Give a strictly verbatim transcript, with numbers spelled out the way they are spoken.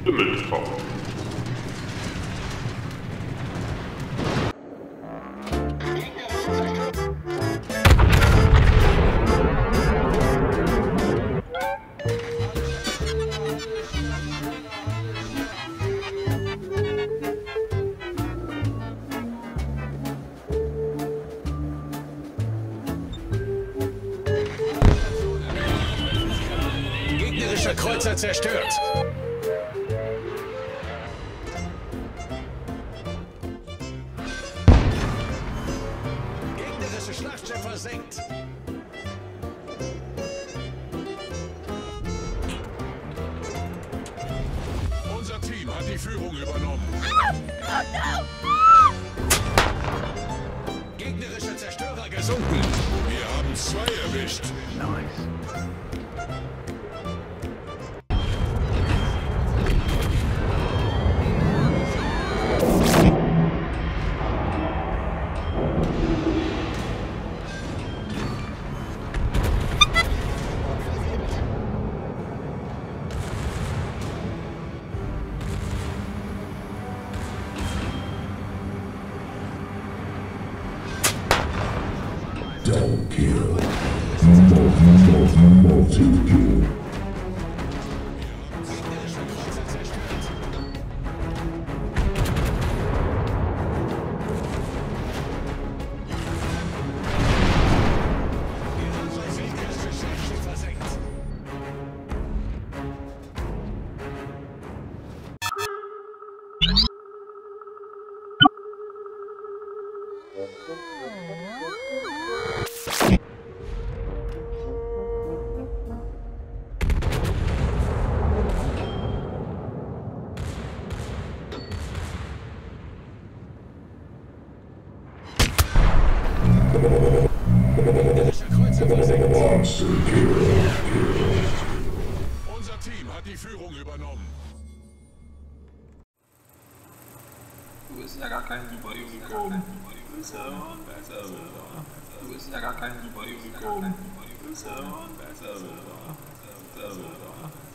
Himmelstraum. Gegnerischer Kreuzer zerstört. Gegnerische Schlachtschiff versenkt. Unser Team hat die Führung übernommen. Gegnerischer Zerstörer gesunken. Wir haben zwei erwischt. Nice. Double kill. Multi, multi, multi-kill. Monster kill. Unser Team hat die Führung übernommen. Du bist ja gar kein Super Unicorn. Du bist ja besser. Du bist ja gar kein Super Unicorn. Du bist ja besser.